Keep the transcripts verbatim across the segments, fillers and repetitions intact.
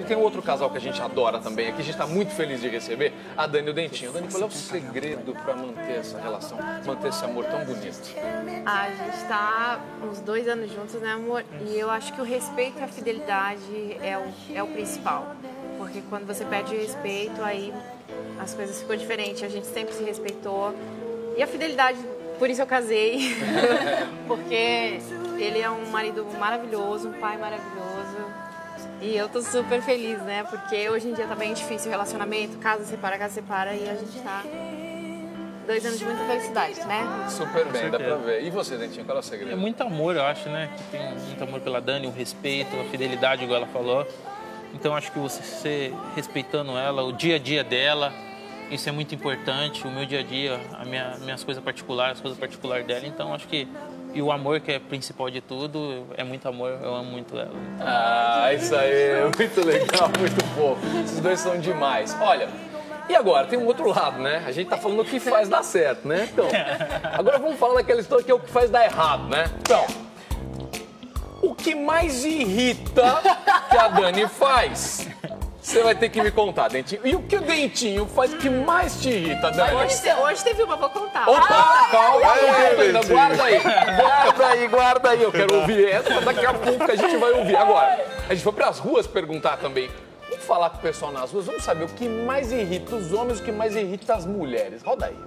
E tem um outro casal que a gente adora também aqui, a gente está muito feliz de receber, a Dani e o Dentinho. Dani, qual é o segredo para manter essa relação, manter esse amor tão bonito? A gente está uns dois anos juntos, né, amor? E eu acho que o respeito e a fidelidade é o, é o principal. Porque quando você perde o respeito, aí as coisas ficam diferentes. A gente sempre se respeitou. E a fidelidade, por isso eu casei. Porque ele é um marido maravilhoso, um pai maravilhoso. E eu tô super feliz, né? Porque hoje em dia tá bem difícil o relacionamento, casa separa, casa separa, e a gente tá dois anos de muita felicidade, né? Super bem, dá pra ver. E você, Dentinho, qual é o segredo? É muito amor, eu acho, né? Que tem muito amor pela Dani, o respeito, a fidelidade, igual ela falou. Então acho que você respeitando ela, o dia a dia dela, isso é muito importante. O meu dia a dia, as minha, minhas coisas particulares, as coisas particulares dela. Então acho que... E o amor, que é principal de tudo, é muito amor, eu amo muito ela. Ah, isso aí, muito legal, muito fofo. Esses dois são demais. Olha, e agora, tem um outro lado, né? A gente tá falando o que faz dar certo, né? Então, agora vamos falar daquela história que é o que faz dar errado, né? Então, o que mais irrita que a Dani faz? Você vai ter que me contar, Dentinho. E o que o Dentinho faz que mais te irrita, Dani? Hoje, hoje teve uma, vou contar. Opa, ah, calma, ai, ai, ai, ainda. Guarda aí, guarda aí, guarda aí. Eu quero ouvir essa, mas daqui a pouco a gente vai ouvir. Agora, a gente foi pras ruas perguntar também. Vamos falar com o pessoal nas ruas, vamos saber o que mais irrita os homens, o que mais irrita as mulheres. Roda aí.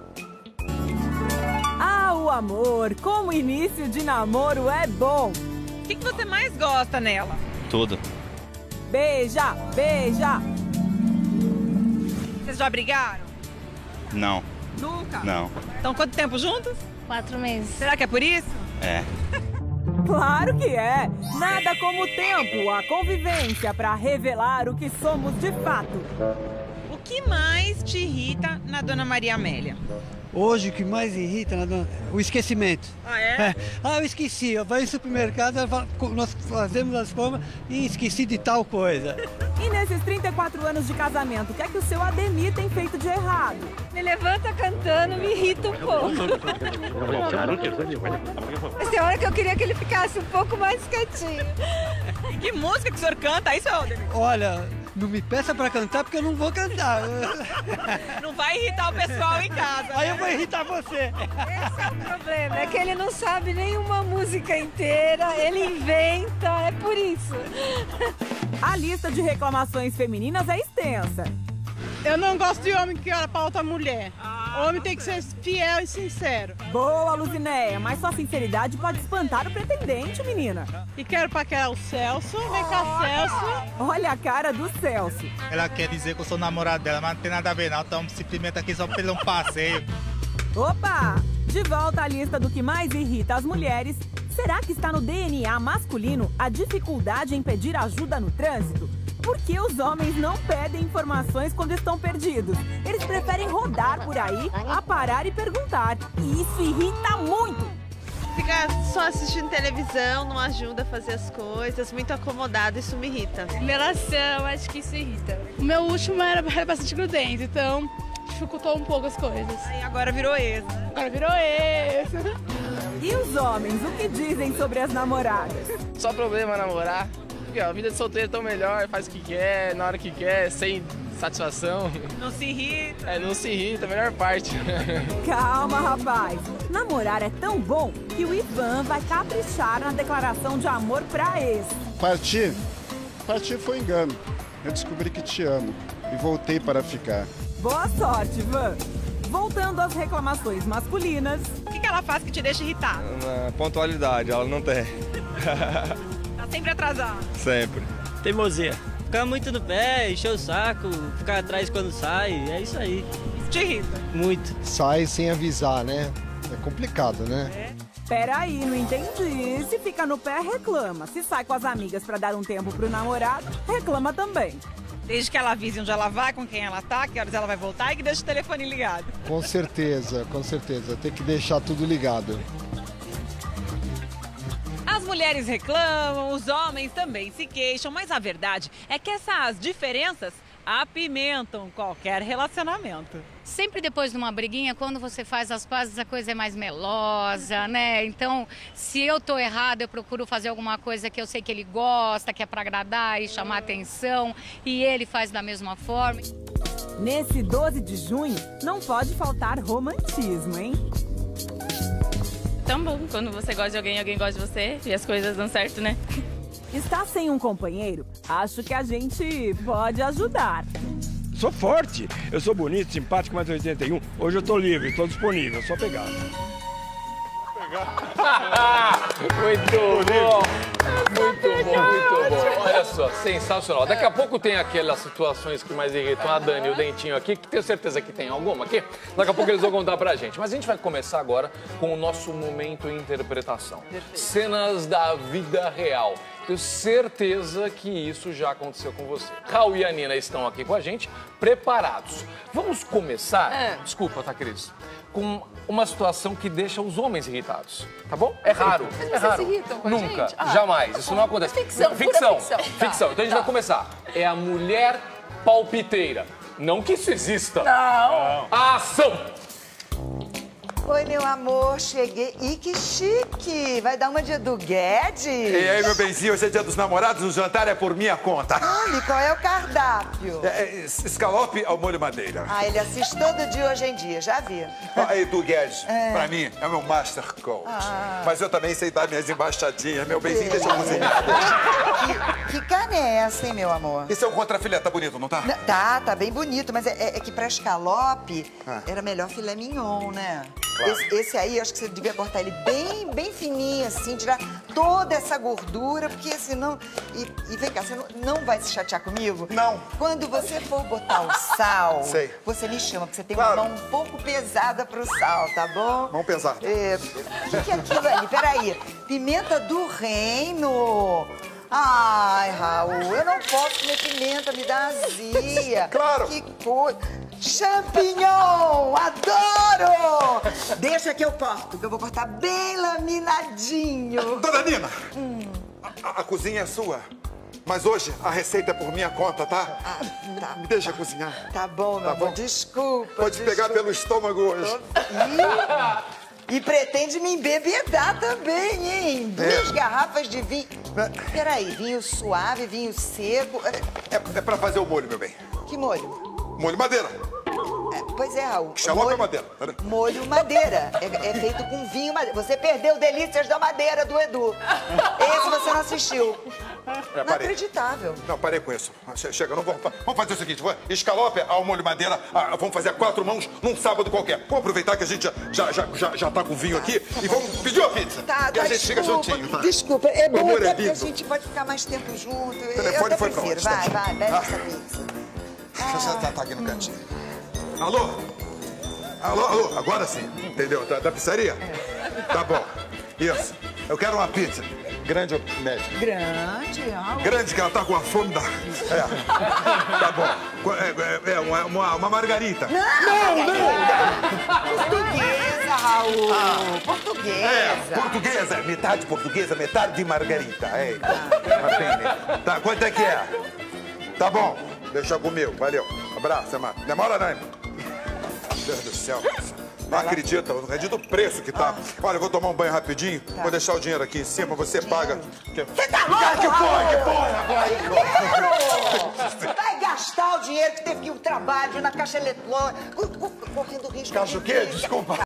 Ah, o amor, como início de namoro é bom. O que, que você mais gosta nela? Tudo. Beija, beija. Vocês já brigaram? Não. Nunca? Não. Estão quanto tempo juntos? Quatro meses. Será que é por isso? É. Claro que é. Nada como o tempo, a convivência para revelar o que somos de fato. O que mais te irrita na Dona Maria Amélia? Hoje o que mais irrita, né, o esquecimento. Ah, é? É. Ah, eu esqueci. Eu vou no supermercado, nós fazemos as compras e esqueci de tal coisa. E nesses trinta e quatro anos de casamento, o que é que o seu Ademir tem feito de errado? Me levanta cantando, me irrita um pouco. Mas tem hora que eu queria que ele ficasse um pouco mais quietinho. E que música que o senhor canta? Isso é Ademir? Olha, não me peça pra cantar porque eu não vou cantar. Não vai irritar o pessoal em casa. Aí eu vou irritar você. Esse é o problema, é que ele não sabe nenhuma música inteira, ele inventa, é por isso. A lista de reclamações femininas é extensa. Eu não gosto de homem que olha pra outra mulher. Homem tem que ser fiel e sincero. Boa, Luzinéia, mas sua sinceridade pode espantar o pretendente, menina. E quero paquerar o Celso. Vem cá, Celso. Olha a cara do Celso. Ela quer dizer que eu sou namorado dela, mas não tem nada a ver não. Estamos simplesmente aqui só pelo um passeio. Opa! De volta à lista do que mais irrita as mulheres. Será que está no D N A masculino a dificuldade em pedir ajuda no trânsito? Por que os homens não pedem informações quando estão perdidos? Eles preferem rodar por aí, a parar e perguntar. E isso irrita muito. Ficar só assistindo televisão não ajuda a fazer as coisas, muito acomodado, isso me irrita. Relação, acho que isso irrita. O meu último era bastante grudento, então dificultou um pouco as coisas. Aí agora virou ex, né? Agora virou ex. E os homens, o que dizem sobre as namoradas? Só problema namorar. Porque ó, a vida de solteiro é tão melhor, faz o que quer, na hora que quer, sem satisfação. Não se irrita. É, não se irrita, a melhor parte. Calma, rapaz. Namorar é tão bom que o Ivan vai caprichar na declaração de amor pra ex. Partir? Partir foi engano. Eu descobri que te amo e voltei para ficar. Boa sorte, Ivan. Voltando às reclamações masculinas. O que, que ela faz que te deixa irritado? Na pontualidade, ela não tem. Tá sempre atrasada. Sempre. Teimosia. Ficar muito no pé, encher o saco, ficar atrás quando sai, é isso aí. Isso te irrita? Muito. Sai sem avisar, né? É complicado, né? É. Peraí, não entendi. Se fica no pé, reclama. Se sai com as amigas pra dar um tempo pro namorado, reclama também. Desde que ela avise onde ela vai, com quem ela tá, que horas ela vai voltar e que deixe o telefone ligado. Com certeza, com certeza. Tem que deixar tudo ligado. As mulheres reclamam, os homens também se queixam, mas a verdade é que essas diferenças apimentam qualquer relacionamento. Sempre depois de uma briguinha, quando você faz as pazes, a coisa é mais melosa, né? Então, se eu tô errada, eu procuro fazer alguma coisa que eu sei que ele gosta, que é para agradar e chamar atenção, e ele faz da mesma forma. Nesse doze de junho, não pode faltar romantismo, hein? Tão bom quando você gosta de alguém, alguém gosta de você e as coisas dão certo, né? Está sem um companheiro? Acho que a gente pode ajudar. Sou forte, eu sou bonito, simpático, mais oitenta e um. Hoje eu tô livre, tô disponível, só pegar. Muito bom, muito bom, muito bom. Olha só, sensacional. Daqui a pouco tem aquelas situações que mais irritam a Dani e o Dentinho aqui, que tenho certeza que tem alguma aqui. Daqui a pouco eles vão contar pra gente. Mas a gente vai começar agora com o nosso momento interpretação. Cenas da vida real. Tenho certeza que isso já aconteceu com você. Raul e a Nina estão aqui com a gente, preparados. Vamos começar, é. desculpa, tá, Cris, com uma situação que deixa os homens irritados, tá bom? É raro, Mas é vocês raro. se irritam com a Nunca, gente? Ah, jamais, tá isso bom. não acontece. Ficção, ficção, pura ficção. ficção. Tá, Então a gente tá. vai começar. É a mulher palpiteira. Não que isso exista. Não. A ação! Oi, meu amor, cheguei. Ih, que chique! Vai dar uma de Edu Guedes? E aí, meu benzinho, hoje é dia dos namorados, o jantar é por minha conta. Olha, qual é o cardápio? É, é, escalope ao molho madeira. Ah, ele assiste todo dia hoje em dia, já vi. Ah, Edu Guedes, É. pra mim, é o meu master coach. Ah. Mas eu também sei dar minhas embaixadinhas. Meu benzinho, deixa eu cozinhar. Que carne é essa, hein, meu amor? Esse é o contrafilé, tá bonito, não tá? N- Tá, tá bem bonito, mas é, é- é que pra escalope Ah. era melhor filé mignon, né? Claro. Esse, esse aí, acho que você devia cortar ele bem, bem fininho, assim, tirar toda essa gordura, porque senão... E, e vem cá, você não, não vai se chatear comigo? Não. Quando você for botar o sal, Sei. você me chama, porque você tem Claro. uma mão um pouco pesada pro sal, tá bom? Vamos pensar. É, o que, que é aquilo ali? Peraí. Pimenta do reino. Ai, Raul, eu não posso comer pimenta, me dá azia. Claro. Que coisa. Champignon, adoro! Deixa que eu corto, que eu vou cortar bem laminadinho. Dona Nina, Hum. a, a cozinha é sua. Mas hoje a receita é por minha conta, tá? Ah, tá. Me deixa cozinhar. Tá bom, meu Tá amor, bom? desculpa. Pode desculpa. pegar pelo estômago hoje. Ih, e pretende me embebedar também, hein? Duas É. garrafas de vinho. Peraí, vinho suave, vinho seco. É, é pra fazer o molho, meu bem. Que molho? Molho madeira. É, pois é, Raul. Xalope molho, ou madeira? molho madeira. É, é feito com vinho madeira. Você perdeu Delícias da Madeira do Edu. Esse você não assistiu. É, parei. Inacreditável. Não, parei com isso. Che- Chega, não vou. Vamos fazer o seguinte: vou- escalope ao molho madeira. ah, Vamos fazer a quatro mãos num sábado qualquer. Vamos aproveitar que a gente já, já, já, já, já tá com vinho aqui e vamos pedir uma pizza. Tá, e tá, a gente fica desculpa, juntinho. Tá? Desculpa, é O bom amor até é porque a lindo. gente pode ficar mais tempo junto. Eu telefone até foi pra prefiro. onde? Vai, Tá. vai, pede Ah. essa pizza. Deixa eu tá, tá aqui no cantinho. Alô? Alô, alô, agora sim. Entendeu? Da, da pizzaria? Tá bom. Isso. Eu quero uma pizza. Grande ou média? Grande, Raul. Grande, que ela tá com a fome da. É. Tá bom. Qu- É, é, é, uma, uma, uma margarita. Não, não! Portuguesa, Raul. Ah. Portuguesa. É, portuguesa. Metade portuguesa, metade de margarita. É. Tá bem, né? Tá, quanto é que é? Tá bom. Deixa comigo. Valeu. Abraço, mano. Demora não, irmão. Deus do céu. Não acredita, não acredita o preço que tá. Olha, eu vou tomar um banho rapidinho, vou deixar o dinheiro aqui em cima, você paga. Você tá louco, Que foi? Que Raul? foi? Agora que foi? Dinheiro! Vai gastar o dinheiro que teve que ir ao trabalho na caixa eletrônica, correndo risco. Caixa de o quê? vida. Desculpa.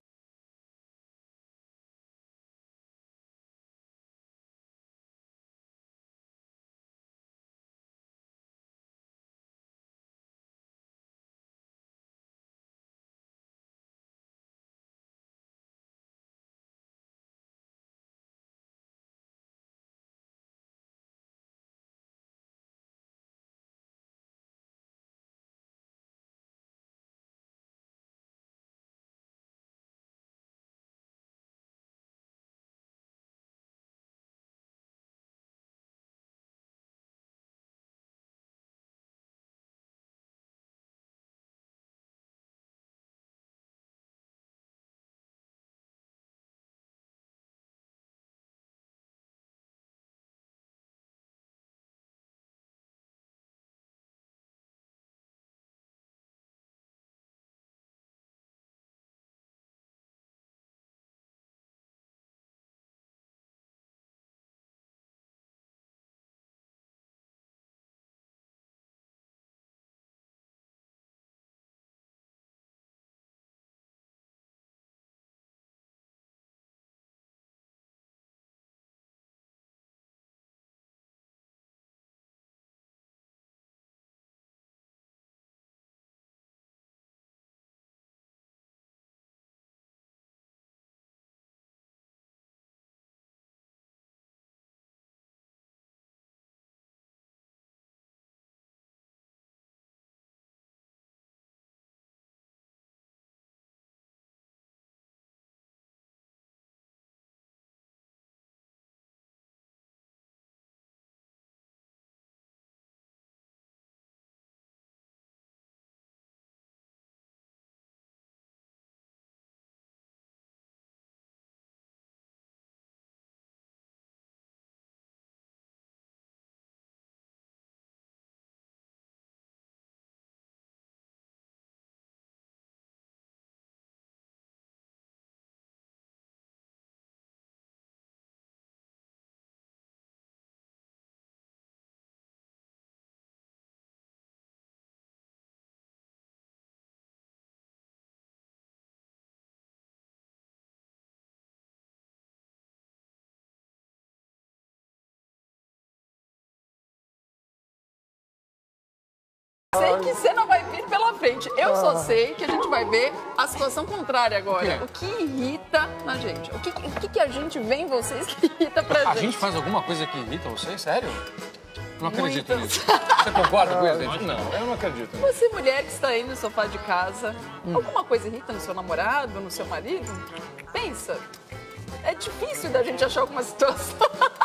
Sei que cena vai vir pela frente. Eu só sei que a gente vai ver a situação contrária agora. O que irrita na gente? O que, o que, que a gente vê em vocês que irrita pra gente? A gente faz alguma coisa que irrita vocês? Sério? Não acredito nisso. Você concorda com isso, gente? Não, eu não acredito nisso. Você, mulher que está aí no sofá de casa, hum. alguma coisa irrita no seu namorado, no seu marido? Pensa. É difícil da gente achar alguma situação.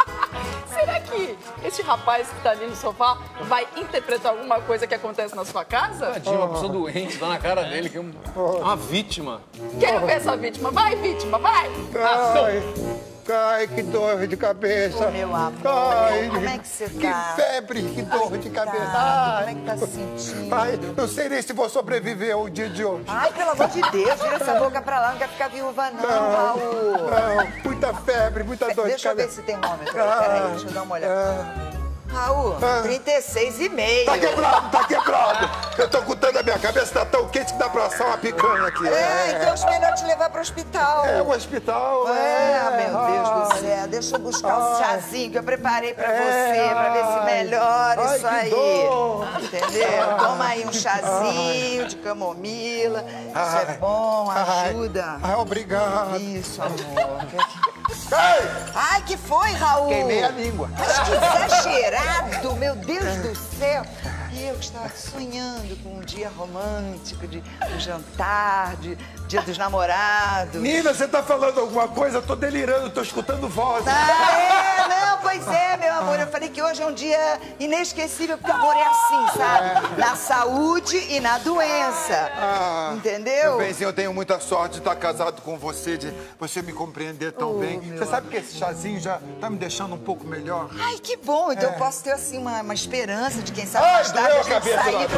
Será que esse rapaz que tá ali no sofá vai interpretar alguma coisa que acontece na sua casa? Tadinho, uma pessoa doente, tá na cara dele, que é uma vítima. Quero ver essa vítima. Vai, vítima, vai! Ação! Ai, que dor de cabeça. Ô, meu amor, Ai, como é que você tá? Que febre, que dor Ai, de cabeça. Ai, como é que tá se sentindo? Ai, não sei nem se vou sobreviver ao dia de hoje. Ai, pelo amor de Deus, vira essa boca pra lá, não quer ficar viúva não, Raul. Não, muita febre, muita dor Deixa de cabeça. Deixa eu ver se tem termômetro aí, peraí, deixa eu dar uma olhada. Raul, Ah. trinta e seis e meio. Tá quebrado, tá quebrado. Eu tô contando a minha cabeça, tá tão quente que dá pra assar uma picanha aqui. É, então acho melhor te levar pro hospital. É, o hospital, É, é. meu Deus do Ai. céu. Deixa eu buscar um Ai. chazinho que eu preparei pra É, você, pra ver se ai. melhora Ai, isso que aí. dor. Entendeu? Toma aí um chazinho de camomila. Isso é Ai. bom, Ai. ajuda. Ai, obrigado. Isso, amor. Ai! Ai, que foi, Raul? Queimei a língua. Mas que exagerado, meu Deus do céu. E eu que estava sonhando com um dia romântico, de um jantar, de dia dos namorados. Nina, você tá falando alguma coisa? Eu tô delirando, tô escutando voz. Ah, é? Não, pois é, meu amor. Eu falei que hoje é um dia inesquecível, porque amor é assim, sabe? Na saúde e na doença. Ah, entendeu? Meu benzinho, eu tenho muita sorte de estar casado com você, de você me compreender tão Oh, bem. meu Você sabe que esse chazinho já tá me deixando um pouco melhor? Ai, que bom. Então É. eu posso ter, assim, uma, uma esperança de quem sabe Ai, mais tarde doeu a a gente cabeça sair lá, pra...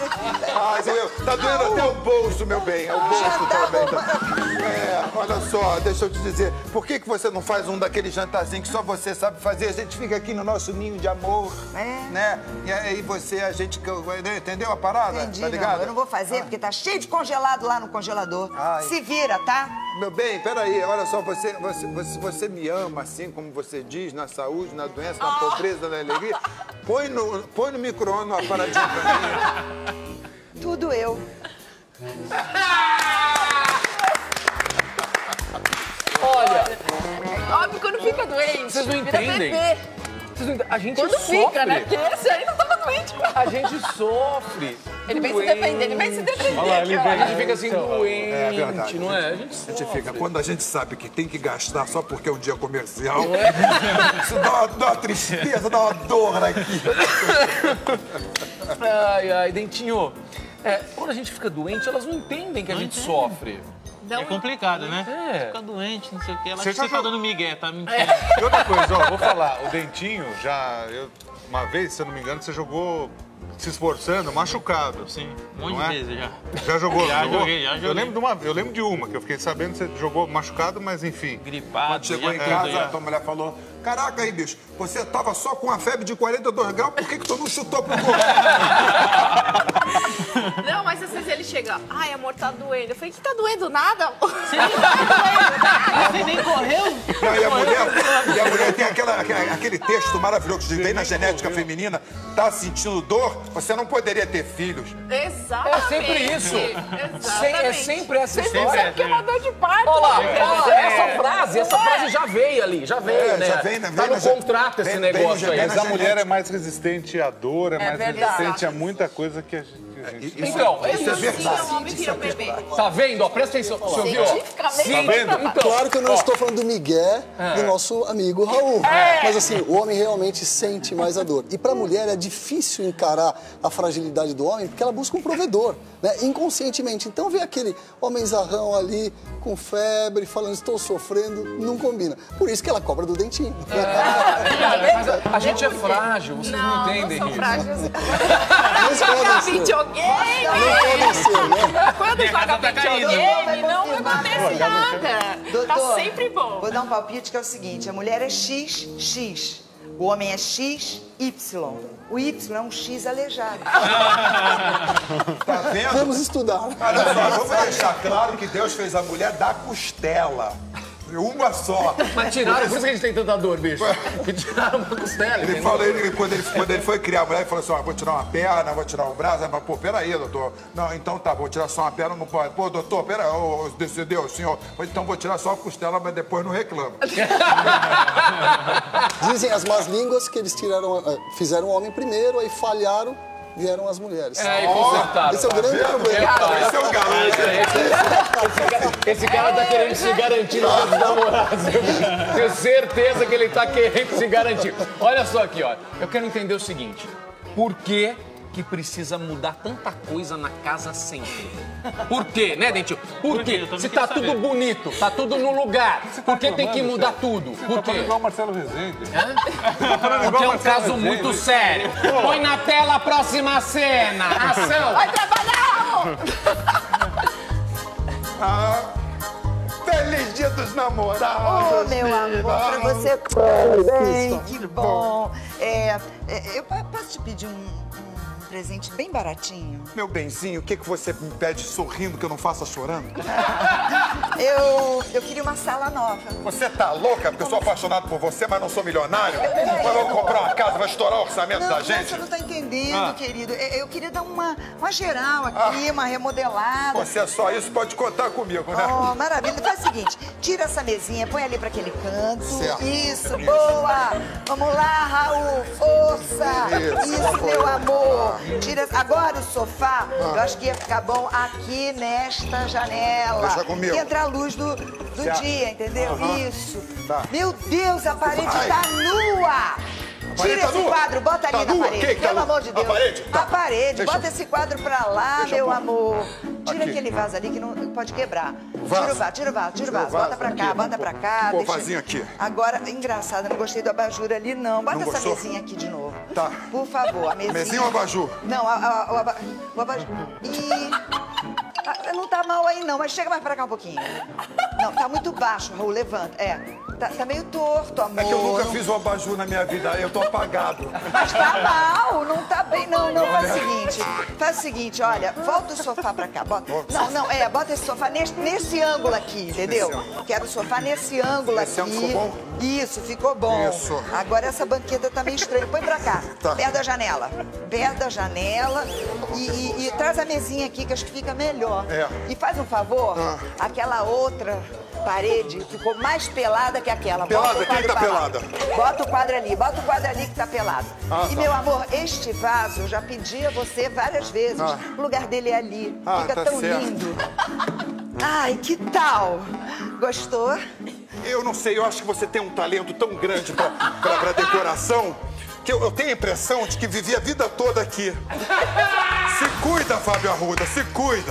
Ai, doeu. Tá doendo até o bolso, meu bem. É o bolso também. Tá... É, olha só, deixa eu te dizer. Por que, que você não faz um daquele jantarzinhos que só você sabe fazer? A gente fica aqui no nosso ninho de amor, É. né? E aí você, a gente... Entendeu a parada? Entendi, tá meu ligado? amor. Eu não vou fazer, porque tá cheio de congelado lá no congelador. Ai. Se vira, tá? Meu bem, peraí, olha só, você, você, você, você me ama assim, como você diz, na saúde, na doença, na pobreza, na alegria. Põe no, põe no micro-ondas uma paradinha pra mim. Tudo eu. Olha, Óbvio, quando fica doente, vocês não vira entendem. bebê. Vocês não entendem. A gente Quando sofre. fica, né? Porque esse aí não tava doente. A gente sofre. Ele vem se defender, ele vem se defender. Olha lá, ele cara. vem, a gente fica assim Então, doente, é verdade. não é? A gente A gente sofre. fica, quando a gente sabe que tem que gastar só porque é um dia comercial, isso dá uma, dá uma tristeza, dá uma dor aqui. Ai, ai, Dentinho. É, quando a gente fica doente, elas não entendem que a gente sofre. É complicado, né? É. Fica doente, não sei o quê. Ela Você você, já tá viu- dando migué, tá mentindo. E outra coisa, ó, vou falar, o Dentinho já, eu, uma vez, se eu não me engano, você jogou se esforçando, machucado. Sim, um monte não de é? vezes já. Já jogou? Já jogou? joguei, já Eu joguei. lembro, de uma, eu lembro de uma, que eu fiquei sabendo que você jogou machucado, mas enfim. Gripado. Quando chegou em já casa, tudo, já. a tua mulher falou, caraca aí, bicho, você tava só com a febre de quarenta e dois graus, por que que tu não chutou pro gol? Não, mas às vezes ele chega, ai, amor, tá doendo. Eu falei, que tá doendo nada? Você nem correu? Não, e a mulher, e a mulher tem aquela, aquela- aquele texto maravilhoso que vem na genética feminina, tá sentindo dor, você não poderia ter filhos. Exatamente. É sempre isso. Sem- é sempre essa Sempre história. sabe que é uma dor de parto. Olha lá, né? olha lá, essa frase, essa frase já veio ali, já veio, É, né? já vem, né? Tá Vem no na gen- contrato esse vem- vem negócio no aí. gen- Mas a mulher é mais resistente à dor, é, mais verdade. resistente a muita coisa que a gente... que a gente- Então, é Isso é isso. verdade. O homem vira um bebê. Tá vendo? Ó, presta atenção. Você ouviu? ó? Cientificamente. Tá vendo? Então, Claro que eu não ó, estou falando do Miguel, do nosso amigo Raul. Mas assim, o homem realmente sente mais a dor. E para a mulher é difícil encarar a fragilidade do homem, porque ela busca um provedor, né? Inconscientemente. Então vê aquele homenzarrão ali com febre, falando estou sofrendo, não combina. Por isso que ela cobra do Dentinho. Mas a, a gente é frágil, vocês não, Não, entendem não são isso. frágeis. Mas podem Joga ser. videogame. Não podem ser, né? Quando Minha joga casa tá caindo. videogame, não confirmar. acontece nada. Doutor, Tá sempre bom. Vou dar um palpite que é o seguinte, a mulher é X, X. O homem é X, Y. O Y é um X aleijado. Tá vendo? Vamos estudar. Olha só, vamos deixar claro que Deus fez a mulher da costela. Uma só. Mas tiraram, por isso que a gente tem tanta dor, bicho. Que tiraram uma costela. Ele falou, ele, quando, ele, quando ele foi criar a mulher, ele falou assim, ó, vou tirar uma perna, vou tirar um braço. Aí, mas, pô, peraí, doutor. Não, então tá, vou tirar só uma perna, não pode. Pô, doutor, peraí, oh, decidiu o senhor. Então vou tirar só a costela, mas depois não reclamo. Dizem as más línguas que eles tiraram, fizeram o homem primeiro, aí falharam, vieram as mulheres. É, e consertaram. Esse é o grande problema. Esse é o garoto. Esse, esse cara tá querendo se garantir nos seus namorados. Eu tenho certeza que ele tá querendo se garantir. Olha só aqui, ó. Eu quero entender o seguinte. Por que que precisa mudar tanta coisa na casa sempre? Por quê, né, Dentinho? Por quê? Se tá tudo bonito, tá tudo no lugar, por que tem que mudar tudo? Por quê? igual o Marcelo Rezende. Porque é um caso muito sério. Põe na tela a próxima cena. Ação! Vai trabalhar! Ah, feliz dia dos namorados. Ô, meu amor, pra você bem, que bom. É, é, eu posso te pedir um, um presente bem baratinho? Meu benzinho, o que, que você me pede sorrindo que eu não faça chorando? Eu, eu queria uma sala nova. Você tá louca? Porque eu sou apaixonado por você, mas não sou milionário? Mas eu vou comprar uma casa, vai estourar o orçamento Não, da não, gente? você não tá entendendo, Ah. querido. Eu, eu queria dar uma, uma geral aqui, uma remodelada. Você é só isso, pode contar comigo, né? Oh, maravilha. Faz o seguinte, tira essa mesinha, põe ali pra aquele canto. Certo. Isso, boa. Vamos lá, Raul, força. Isso, Isso, foi. meu amor. Tira. Agora o sofá, Ah. eu acho que ia ficar bom aqui nesta janela. Deixa comigo. Que entra a luz do, do Certo. dia, entendeu? Aham. Isso. Tá. Meu Deus, a parede Ai. tá nua. parede Tira tá esse nua? quadro, bota Tá ali na nua? parede. Quem que tá Pelo nua? amor de A Deus. parede? Tá. A parede. Deixa Bota eu- esse quadro pra lá, Deixa meu eu pôr. amor. Tira Aqui. aquele vaso ali que não pode quebrar. Vaso. Tira o vaso, tira o vaso, tira o Tira o vaso. vaso Bota pra cá, aqui. bota pra cá. Pô, deixa- vasinho aqui. Agora, engraçado, eu não gostei do abajur ali, não. Bota Não essa gostou? mesinha aqui de novo. Tá. Por favor, a mesinha. Mesinha ou abajur? Não, a, a, o, aba... o abajur. E... Ah, não tá mal aí, não, mas chega mais pra cá um pouquinho. Não, tá muito baixo, Raul, levanta. É, tá, tá meio torto, amor. É que eu nunca Não- fiz um abajur na minha vida, eu tô apagado. Mas tá mal, não tá bem. Não, não, faz o seguinte. Faz o seguinte, olha, volta o sofá pra cá. Bota. Não, não, é, bota esse sofá nesse, nesse ângulo aqui, entendeu? Quero o sofá nesse ângulo Esse aqui. ângulo ficou bom? Isso, ficou bom. Isso. Agora essa banqueta tá meio estranha. Põe pra cá, Tá. perto da janela. Perto da janela. E, e- e traz a mesinha aqui, que acho que fica melhor. É. E faz um favor, Ah. aquela outra parede ficou mais pelada que aquela. Bota Pelada? o Quem quadro tá pra lá. pelada? Bota o quadro ali, bota o quadro ali que tá pelado. Ah, e, tá. meu amor, este vaso eu já pedi a você várias vezes. Ah. O lugar dele é ali. Ah, Fica tá tão certo. lindo. Ai, que tal? Gostou? Eu não sei, eu acho que você tem um talento tão grande pra, pra, pra decoração que eu, eu tenho a impressão de que vivi a vida toda aqui. Se cuida, Fábio Arruda, se cuida.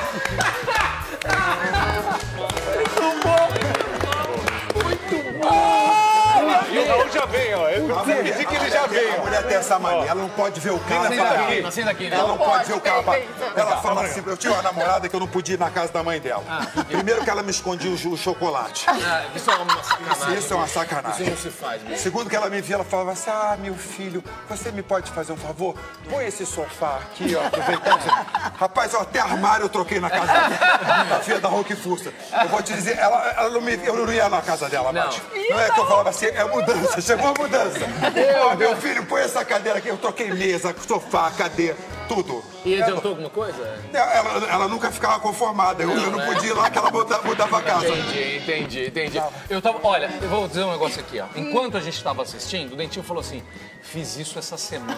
E o Raul já vem, ó. Ele precisa pedir que ele já vem. A mulher tem essa mania, ela não pode ver o cara. Senta aqui, senta aqui, né? Ela não Não pode ver o cara. vem, vem, Ela fala assim, eu tinha uma namorada que eu não podia ir na casa da mãe dela. Primeiro que ela me escondia o, o chocolate. Ah, isso é uma sacanagem. Isso é uma sacanagem. Isso não se faz mesmo. Segundo que ela me via, ela falava assim, ah, meu filho, você me pode fazer um favor? Põe esse sofá aqui, ó, aproveitando. Rapaz, ó, até armário eu troquei na casa da, da filha da Roque Fussa. Eu vou te dizer, ela, ela não me, eu não ia na casa dela mais. Não é que eu falava assim, é mudança, chegou a mudança. Ô, meu filho, põe essa cadeira aqui, eu troquei mesa, sofá, cadeira, tudo. E adiantou alguma coisa? Ela, ela nunca ficava conformada, eu, eu não né? podia ir lá que ela mudava, mudava a casa. Entendi, entendi, entendi. Eu tava, olha, eu vou dizer um negócio aqui, ó. Enquanto a gente tava assistindo, o Dentinho falou assim, fiz isso essa semana.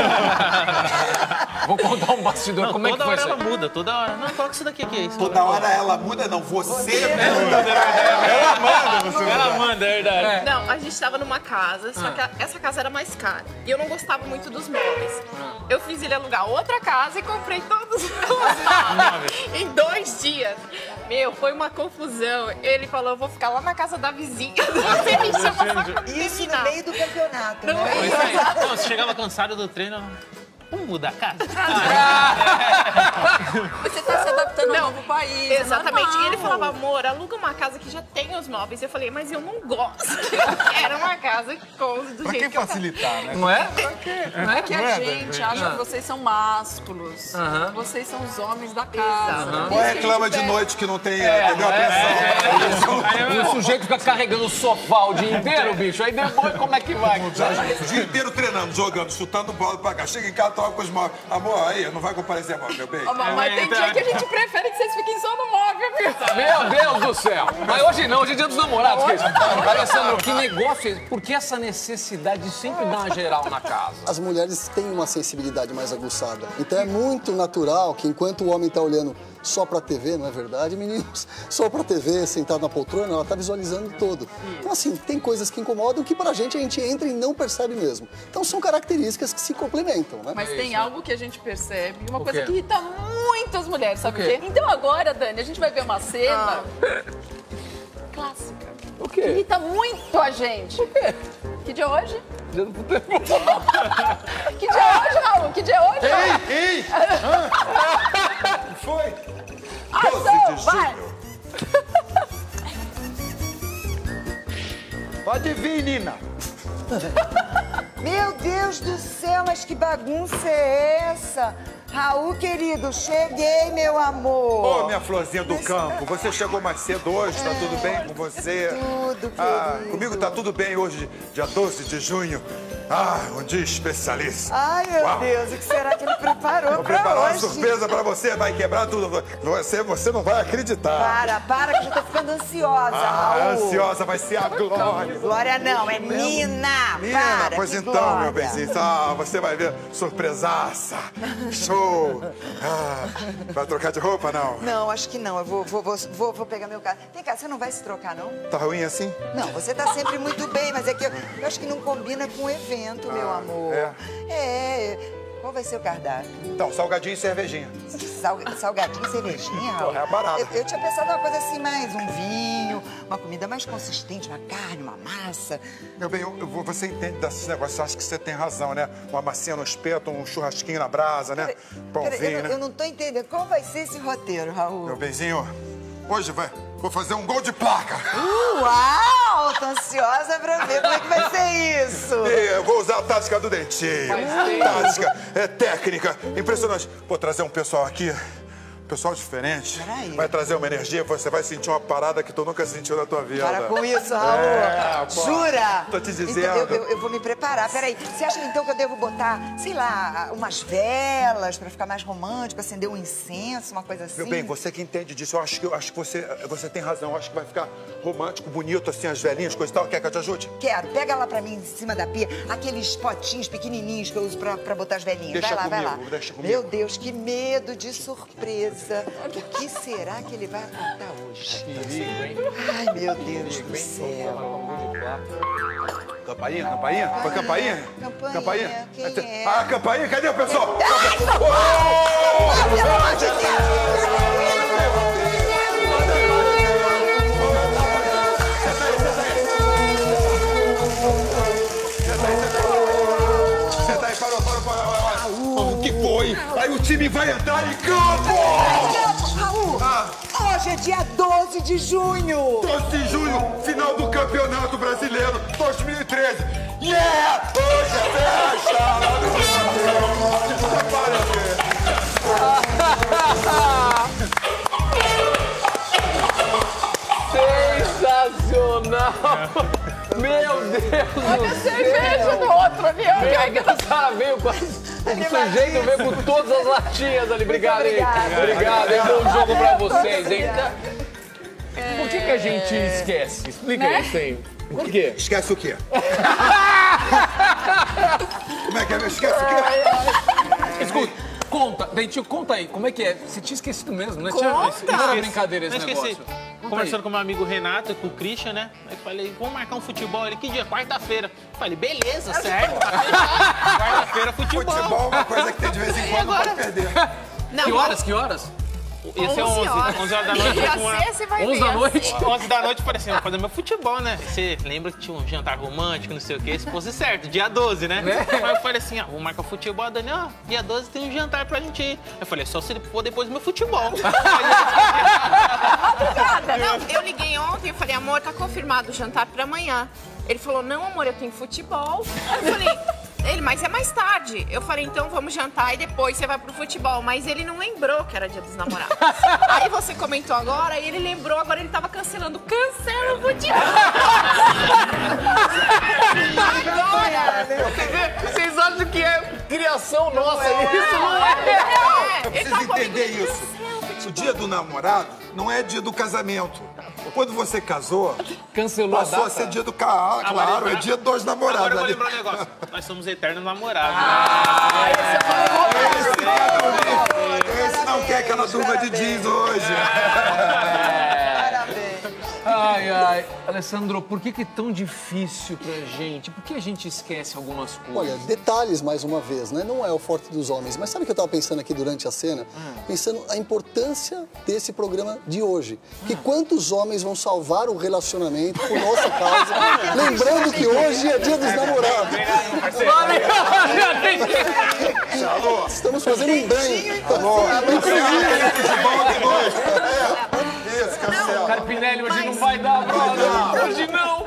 Vou contar um bastidor, Não, como é que toda foi hora isso ela aí? muda, toda hora. Não, coloca isso daqui, que é isso. Toda hora ela muda, não, você muda. Ela manda, você Ela manda, é verdade. Não, a gente tava numa casa, só Ah. que essa casa era mais cara. E eu não gostava muito dos móveis. Eu fiz ele alugar outra casa e comprei todos os móveis em dois dias. Meu, foi uma confusão. Ele falou, eu vou ficar lá na casa da vizinha. Você me chama só pra Isso no meio do campeonato, Não, né? Isso aí. Não, você chegava cansado do treino. Vamos mudar a casa? Você tá se adaptando ao novo país. é Exatamente. normal. E ele falava, amor, aluga uma casa que já tem os móveis. Eu falei, mas eu não gosto. Eu quero uma casa com do Pra jeito que que eu facilitar, né? Não é? Não é que Não a é, gente Dani? acha Ah. que vocês são másculos. Aham. Vocês são os homens da casa. Aham. Por Ou isso que a reclama gente de pega- noite que não tem, É, entendeu? A pressão. E o sujeito fica carregando o sofá o dia inteiro, bicho. Aí depois como é que vai? O dia inteiro treinando, jogando, chutando bola pra cá. Chega em casa, toca com os móveis. Amor, aí, não vai comparecer, amor, meu bem. Ó, Mas tem dia que a gente prefere que vocês fiquem só no móvel, viu? Meu Deus do céu! Mas hoje não, hoje é dia dos namorados, que é isso? Alessandro, que negócio é esse? Por que essa necessidade de sempre dar uma geral na casa? As mulheres têm uma sensibilidade mais aguçada. Então é muito natural que enquanto o homem está olhando só para a T V, não é verdade, meninos? Só para a T V, sentado na poltrona, ela está visualizando todo. Então, assim, tem coisas que incomodam que, para a gente, a gente entra e não percebe mesmo. Então, são características que se complementam, né? Mas tem algo que a gente percebe, uma O coisa quê? que irrita muitas mulheres, sabe O o quê? quê? Então agora, Dani, a gente vai ver uma cena clássica. O quê? Que irrita muito a gente. O quê? Que dia é hoje? Dia do futebol. Que dia é hoje, Raul? Que dia é hoje? Raul? Ei, ei! O que foi? Ação, vai! Pode vir, Nina. Meu Deus do céu, mas que bagunça é essa? Raul, querido, cheguei, meu amor. Ô, minha florzinha do campo, você chegou mais cedo hoje, tá tudo bem com você? Tudo, Ah, querido. comigo tá tudo bem hoje, dia doze de junho. Ah, um dia especialista. Ai, meu Uau. Deus, o que será que ele preparou Vou pra preparar uma hoje? surpresa pra você, vai quebrar tudo. Você, você não vai acreditar. Para, para, que eu já tô ficando ansiosa, Ah, Raul. ansiosa vai ser a Glória. Glória não, é Nina. Nina, Para, pois que então, Glória. meu benzinho, ah, você vai ver surpresaça, show. Ah, vai trocar de roupa, não? Não, acho que não. Eu vou, vou, vou, vou, vou pegar meu carro. Vem cá, você não vai se trocar, não? Tá ruim assim? Não, você tá sempre muito bem, mas é que eu, eu acho que não combina com o evento, meu amor. é? É. Qual vai ser o cardápio? Então, salgadinho e cervejinha. Sal, salgadinho e cervejinha, Raul? É barato. Eu, eu tinha pensado uma coisa assim, mais um vinho, uma comida mais consistente, uma carne, uma massa. Meu bem, eu, eu vou- você entende desses negócios, eu acho que você tem razão, né? Uma massinha no espeto, um churrasquinho na brasa, né? Pera, Pãozinho, eu, não- né? eu não tô entendendo. Qual vai ser esse roteiro, Raul? Meu benzinho, hoje vai, vou fazer um gol de placa. Uau! Tô ansiosa pra ver como é que vai ser isso. E eu vou usar a tática do dentinho. Mas tem- Tática, é técnica, impressionante. Vou trazer um pessoal aqui, pessoal diferente. Peraí. Vai trazer uma energia, você vai sentir uma parada que tu nunca sentiu na tua vida. Para com isso, Raul. É, pô. Jura? Tô te dizendo. Então, eu, eu- eu vou me preparar. Peraí, você acha então que eu devo botar, sei lá, umas velas pra ficar mais romântico, acender um incenso, uma coisa assim? Meu bem, você que entende disso, eu acho que, eu acho que você, você tem razão. Eu acho que vai ficar romântico, bonito, assim, as velhinhas, coisa e tal. Quer que eu te ajude? Quero. Pega lá pra mim, em cima da pia, aqueles potinhos pequenininhos que eu uso pra, pra botar as velhinhas. Deixa vai lá, vai comigo, lá. deixa comigo. Meu Deus, que medo de surpresa. O que será que ele vai aprontar hoje? Ai, meu Deus do céu. Campainha, campainha? Foi campainha? Campainha, Campainha? quem é? Ah, campainha, cadê o pessoal? Pelo amor de Senta aí, parou, parou, parou. parou. O que foi? Aí o time vai entrar em campo! Raul, hoje é dia doze de junho. doze de junho, final do Campeonato Brasileiro dois mil e treze. Yeah! Hoje é festa! Lá no Sensacional! Meu Deus Olha do a céu! cerveja do outro ali, ó. Meu, o cara veio com... O sujeito veio com todas as latinhas ali. Obrigado, hein? Obrigado, hein? Bom jogo pra vocês, hein? Por que que a gente esquece? Explica Né? isso aí. Por quê? Esquece o quê? Como é que é? Esquece o quê? Escuta, conta, Dentinho, conta aí, como é que é? Você tinha esquecido mesmo, né? Conta! Tinha, não era brincadeira esse Não esqueci. negócio. Conta Conversando aí. com meu amigo Renato e com o Christian, né? Aí falei, vamos marcar um futebol. Ele, que dia? Quarta-feira. Falei, beleza, certo. Quarta-feira, futebol. Futebol é uma coisa que tem de vez em E quando, não agora? pode perder. Que horas, que horas? Ia ser onze horas. onze horas da noite. Ia uma- ser, você vai onze ver. da noite? onze da noite, eu falei assim, vou fazer meu futebol, né? Você lembra que tinha um jantar romântico, não sei o quê, se fosse certo, dia doze, né? Né? Aí eu falei assim, ah, vou marcar o futebol, a Dani, ó, dia doze tem um jantar pra gente ir. Eu falei, só se ele for depois do meu futebol. Obrigada. Não, eu liguei ontem e falei, amor, tá confirmado o jantar pra amanhã. Ele falou, não, amor, eu tenho futebol. Eu falei, ele, mas é mais tarde. Eu falei, então vamos jantar e depois você vai pro futebol. Mas ele não lembrou que era dia dos namorados. Aí você comentou agora e ele lembrou, agora ele tava cancelando. Cancela o futebol. Agora. Vocês acham que é criação nossa é. isso? Não é? Eu preciso entender isso. O dia do namorado não é dia do casamento. Quando você casou, cancelou a passou data. a ser dia do carro. Ah, claro, é dia dos namorados. Agora eu vou ali. lembrar um negócio. Nós somos eternos namorados. Ah, esse não quer que ela durma de jeans hoje. Ai, ai. Alessandro, por que que é tão difícil pra gente? Por que a gente esquece algumas coisas? Olha, detalhes mais uma vez, né? Não é o forte dos homens. Mas sabe o que eu tava pensando aqui durante a cena? Hum. Pensando a importância desse programa de hoje. Que quantos homens vão salvar o relacionamento por nossa causa? Lembrando que hoje é dia dos namorados. Estamos fazendo um bem. Isso, cancela. Carpinelli, hoje não vai dar, brother. Hoje não.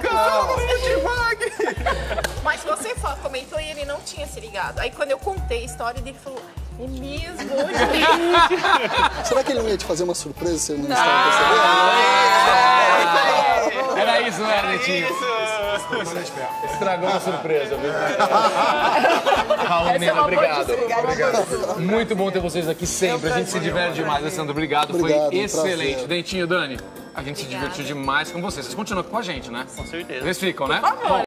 Mas você só comentou e ele não tinha se ligado. Aí quando eu contei a história dele, falou, é mesmo? Hoje mesmo. Será que ele não ia te fazer uma surpresa se eu não Ah, estava percebendo? Era isso, não era, Netinho? Estragou a surpresa, viu? Raul, Nena, obrigado. Obrigado. Muito bom ter vocês aqui sempre. A gente se diverte demais, Alessandro. Obrigado. Obrigado, Foi um excelente. prazer. Dentinho, Dani, a gente se divertiu demais com vocês. Vocês continuam com a gente, né? Com certeza. Vocês ficam, né? Por favor. Bom,